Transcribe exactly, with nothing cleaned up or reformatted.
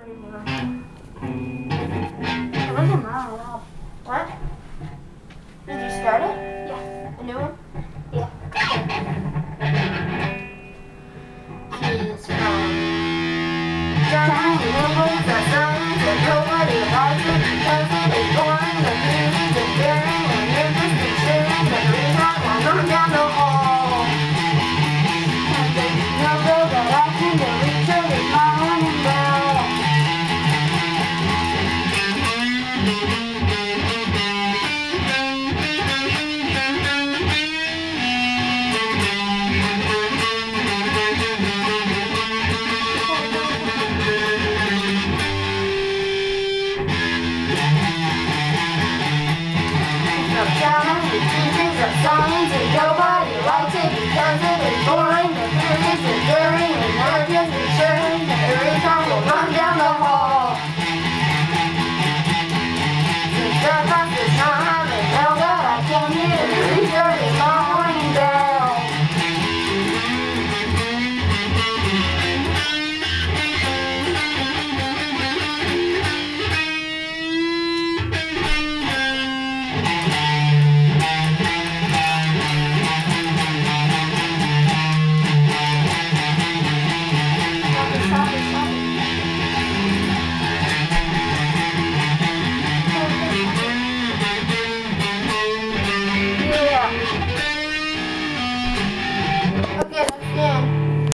anymore. It wasn't that at all. What? Did you start it? Yeah. A new one? Yeah. He's from Johnny Williams, the sons of